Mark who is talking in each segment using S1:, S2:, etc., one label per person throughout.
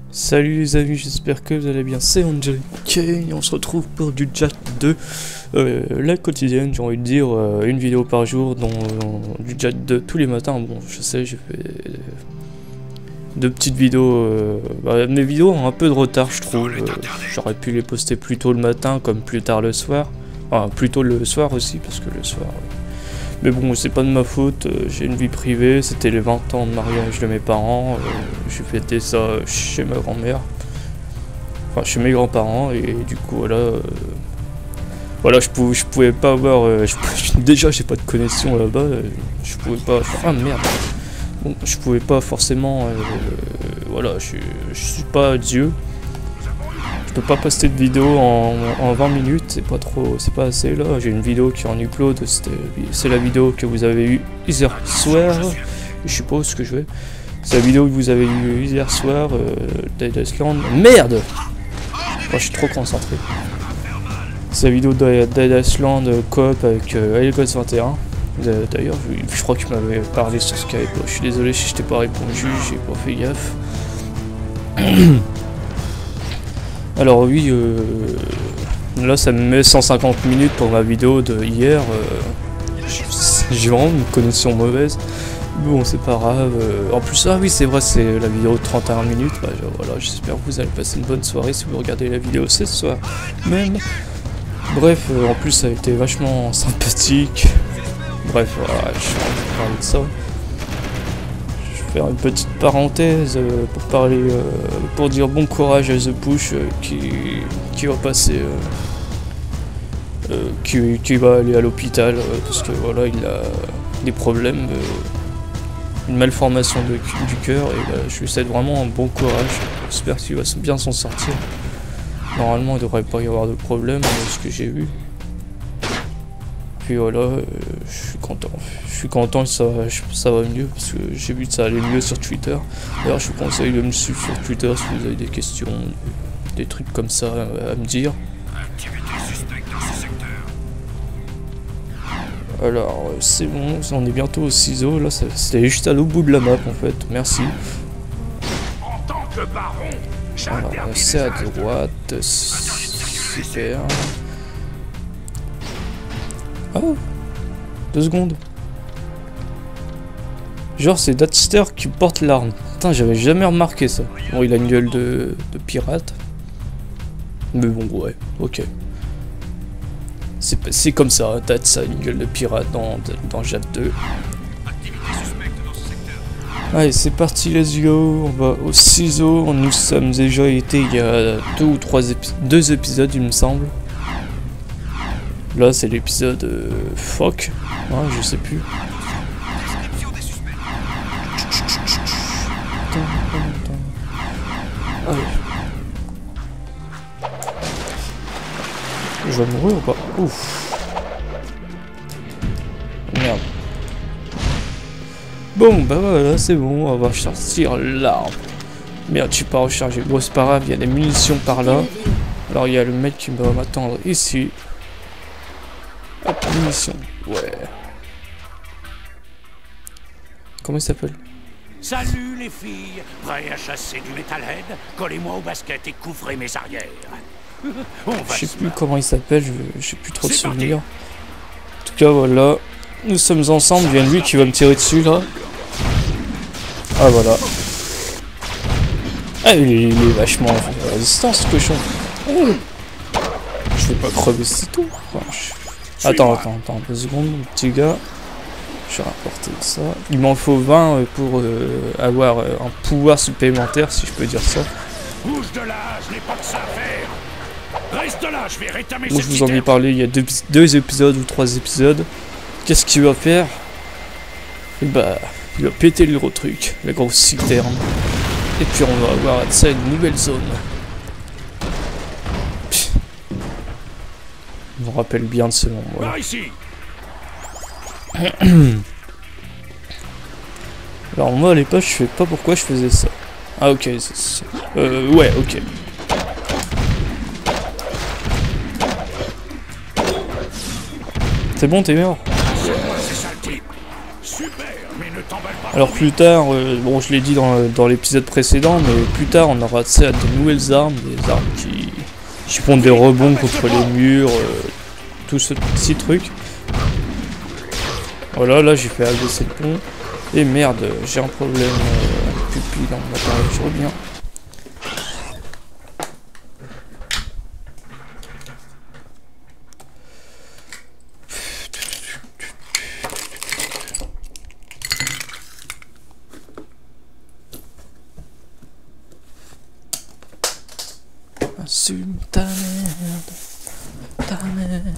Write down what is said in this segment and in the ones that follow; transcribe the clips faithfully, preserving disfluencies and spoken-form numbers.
S1: Salut les amis, j'espère que vous allez bien, c'est Angel. Ok, on se retrouve pour du J A T deux. Euh, la quotidienne, j'ai envie de dire, euh, une vidéo par jour, dont euh, du J A T deux tous les matins. Bon, je sais, j'ai fait deux petites vidéos. Euh, bah, mes vidéos ont un peu de retard, je trouve. Euh, J'aurais pu les poster plus tôt le matin, comme plus tard le soir. Enfin, plus tôt le soir aussi, parce que le soir... Euh, mais bon, c'est pas de ma faute, euh, j'ai une vie privée, c'était les vingt ans de mariage de mes parents, euh, j'ai fêté ça chez ma grand-mère, enfin chez mes grands-parents, et du coup voilà, euh, voilà, je pouvais, je pouvais pas avoir, euh, je pouvais, déjà j'ai pas de connexion là-bas, euh, je pouvais pas, ah merde, bon, je pouvais pas forcément, euh, voilà, je, je suis pas Dieu. Je peux pas poster de vidéo en, en vingt minutes, c'est pas trop, c'est pas assez là. J'ai une vidéo qui est en upload, c'est la vidéo que vous avez eue hier soir. Je suppose ce que je vais. C'est la vidéo que vous avez eue hier soir, euh, Dead Island. Merde! Moi je suis trop concentré. C'est la vidéo de Dead Island coop avec euh, Elgos vingt et un. D'ailleurs, je, je crois qu'il m'avait parlé sur Skype. Je suis désolé si je t'ai pas répondu, j'ai pas fait gaffe. Alors oui, euh, là ça me met cent cinquante minutes pour ma vidéo de hier, euh, j'ai vraiment une connexion mauvaise, bon c'est pas grave, euh, en plus ah oui c'est vrai c'est la vidéo de trente et une minutes, bah, voilà, j'espère que vous allez passer une bonne soirée si vous regardez la vidéo ce soir même, bref euh, en plus ça a été vachement sympathique, bref voilà, je vais parler de ça. Faire une petite parenthèse euh, pour parler, euh, pour dire bon courage à The Push euh, qui, qui va passer, euh, euh, qui, qui va aller à l'hôpital euh, parce que voilà il a des problèmes, euh, une malformation de, du cœur et bah, je lui souhaite vraiment un bon courage. J'espère qu'il va bien s'en sortir. Normalement il devrait pas y avoir de problème, ce que j'ai vu. Puis voilà, euh, je suis content. Je suis content que ça, ça va mieux parce que j'ai vu que ça allait mieux sur Twitter. D'ailleurs, je vous conseille de me suivre sur Twitter si vous avez des questions, des trucs comme ça à me dire. Alors, c'est bon, on est bientôt au ciseau. Là, c'était juste à l'autre bout de la map en fait. Merci. Alors, c'est à droite. Super. Oh, deux secondes. Genre c'est Datster qui porte l'arme. Putain, j'avais jamais remarqué ça. Bon, il a une gueule de, de pirate. Mais bon, ouais, ok. C'est comme ça, Datsa a une gueule de pirate dans, dans J A T deux. Allez, c'est parti, let's go. On va au ciseau. Nous sommes déjà été il y a deux ou trois épisodes, deux épisodes, il me semble. Là, c'est l'épisode euh, Fuck, hein, je sais plus. Allez. Je vais mourir ou pas? Ouf. Merde. Bon, bah voilà, c'est bon, on va sortir l'arme. Merde, je suis pas rechargé. Bon, c'est pas grave, il y a des munitions par là. Alors, il y a le mec qui va m'attendre ici. Hop, munitions, ouais. Comment il s'appelle?
S2: Salut les filles, prêts à chasser du Metalhead? Collez-moi au basket et couvrez mes arrières. On va
S1: je sais plus comment il s'appelle, je sais plus trop de souvenirs. En tout cas voilà, nous sommes ensemble, il y a lui qui va me tirer dessus là. Ah voilà. Ah il est, il est vachement résistant ce cochon. Oh. Je vais pas crever si tôt. Enfin, je... Attends, attends, attends, deux secondes, petit gars. Je vais rapporter ça. Il m'en faut vingt pour euh, avoir euh, un pouvoir supplémentaire, si je peux dire ça.
S2: Bouge de là, je n'ai pas que ça à faire. Reste là, je vais rétamer.
S1: Moi, je vous en ai parlé il y a deux, deux épisodes ou trois épisodes. Qu'est-ce qu'il va faire? Et bah, il va péter le gros truc, la grosse citerne. Et puis on va avoir accès à une nouvelle zone. Je me rappelle bien de ce moment. Voilà. Alors moi à l'époque je sais pas pourquoi je faisais ça. Ah ok, c'est... Euh, ouais, ok. C'est bon, t'es mort. Alors plus tard, euh, bon je l'ai dit dans, dans l'épisode précédent, mais plus tard on aura accès à de nouvelles armes, des armes qui, qui font des rebonds contre les murs, euh, tout ce petit truc. Voilà, là j'ai fait abaisser le pont. Et merde, j'ai un problème euh, pupille dans mon appareil, je reviens. Assume ta merde, ta merde.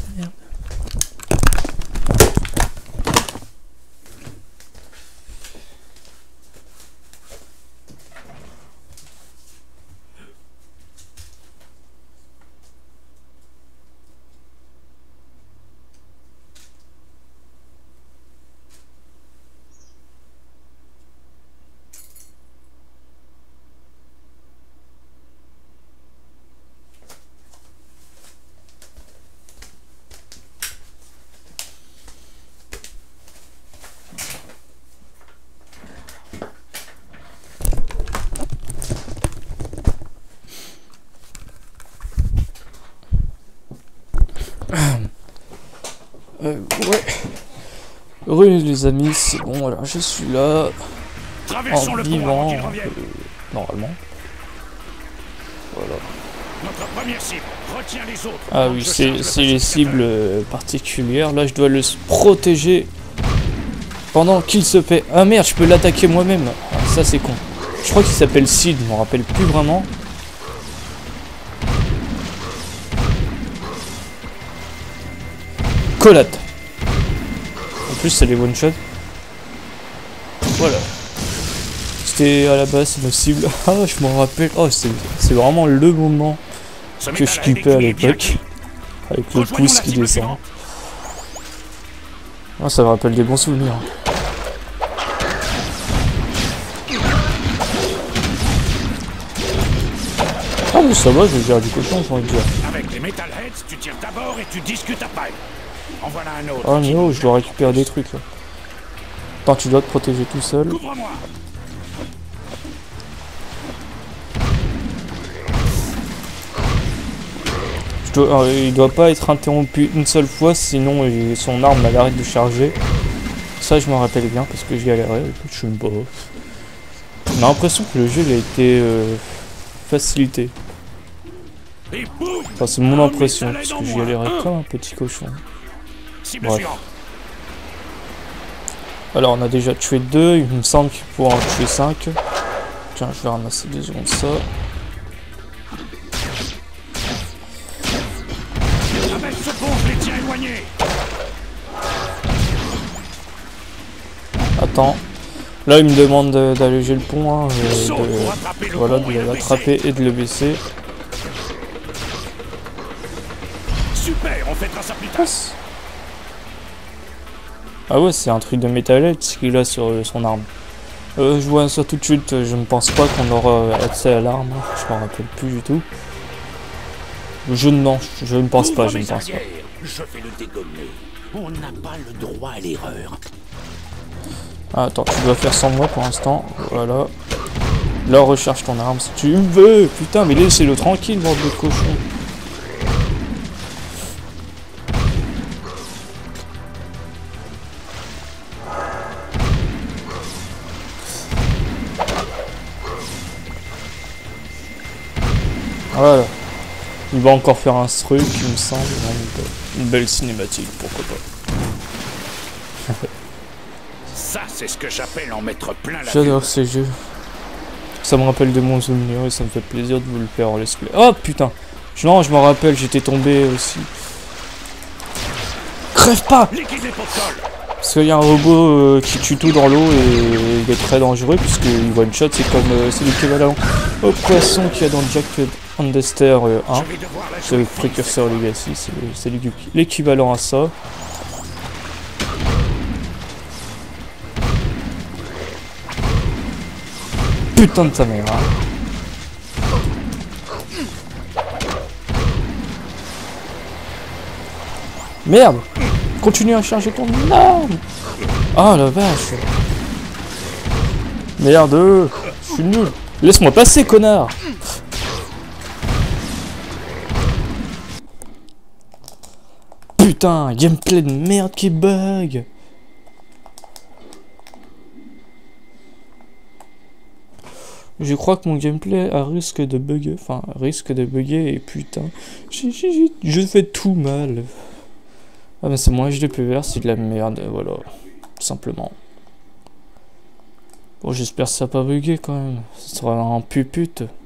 S1: Euh, ouais. Heureux les amis, c'est bon, voilà, je suis là. En vivant, euh, normalement. Voilà.
S2: Notre première cible, retiens les autres.
S1: Ah oui, c'est les cibles euh, particulières. Là, je dois le protéger pendant qu'il se paie. Ah merde, je peux l'attaquer moi-même. Ah, ça, c'est con. Je crois qu'il s'appelle Sid, je m'en rappelle plus vraiment. Collate. En plus, c'est les one shot. Voilà. C'était à la base ma cible. Ah, je m'en rappelle. Oh, c'est vraiment le moment que je kippais à l'époque. Avec le pouce qui descend. Oh, ça me rappelle des bons souvenirs. Ah, mais ça va, je vais dire du cochon, j'ai envie de dire.
S2: Avec les metalheads, tu tires d'abord et tu discutes après. En voilà un autre.
S1: Oh non, je dois récupérer des trucs là. Attends, tu dois te protéger tout seul.
S2: Couvre-moi.
S1: Je dois, euh, il doit pas être interrompu une seule fois, sinon euh, son arme elle arrête de charger. Ça, je m'en rappelle bien parce que j'y galérais. Je suis pas. On a l'impression que le jeu il a été euh, facilité. Enfin, c'est mon impression parce que j'y galérais comme un petit cochon. Bref. Alors, on a déjà tué deux. Il me semble qu'il pourra en tuer cinq. Tiens, je vais ramasser deux secondes ça. Attends. Là, il me demande d'alléger le pont. Hein, de, de, voilà, de l'attraper et de le baisser.
S2: Super, on fait grâce à plus tard.
S1: Ah ouais, c'est un truc de métallet ce qu'il a sur euh, son arme. Euh, je vois ça tout de suite, je ne pense pas qu'on aura accès à l'arme. Je m'en rappelle plus du tout. Je non, je ne pense pas, je ne pense pas.
S2: Je vais le dégommer. On n'a pas le droit à l'erreur.
S1: Ah, attends, tu dois faire sans moi pour l'instant. Voilà. Là, recharge ton arme si tu veux. Putain, mais laissez-le tranquille, bande de cochon. Voilà. Il va encore faire un truc, il me semble. Une belle cinématique, pourquoi pas.
S2: Ça, c'est ce que j'appelle en mettre plein la
S1: J'adore ces jeux. Ça me rappelle de mon souvenir et ça me fait plaisir de vous le faire en let's play. Oh putain. Non, je m'en rappelle, j'étais tombé aussi. Crève pas! Parce qu'il y a un robot euh, qui tue tout dans l'eau et il est très dangereux puisque une one shot c'est comme euh, c'est l'équivalent au poisson qu'il y a dans Jack and Daxter euh, un. C'est le précurseur Legacy, c'est l'équivalent à ça. Putain de ta mère. Hein. Merde! Continue à charger ton arme! Ah la vache! Merde, je suis nul. Laisse-moi passer, connard. Putain, gameplay de merde qui bug. Je crois que mon gameplay a risque de bugger, enfin risque de bugger et putain, j'ai, j'ai, j'ai, je fais tout mal. Ah ben c'est moi H D P V R, c'est de la merde, voilà, tout simplement. Bon j'espère que ça va pas bugger quand même, ça sera un pupute.